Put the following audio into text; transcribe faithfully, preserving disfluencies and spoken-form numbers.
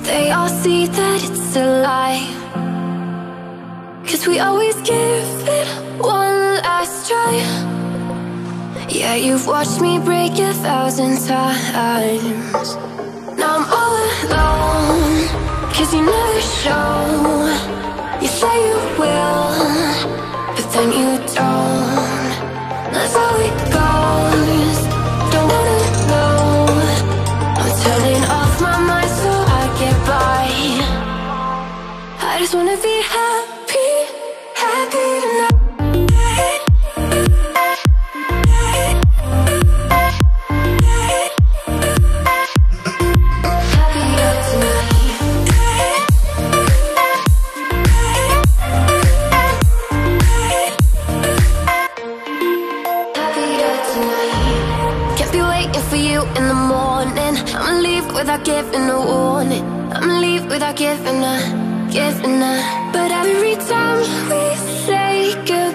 They all see that it's a lie, 'cause we always give it one last try. Yeah, you've watched me break a thousand times. Now I'm all alone, 'cause you never show. You say you will, but then you don't. That's how it goes. Don't wanna know. I'm turning off my mind so I get by. I just wanna be happy, happy tonight. In the morning, I'ma leave without giving a warning. I'ma leave without giving a, giving a. But every time we say goodbye,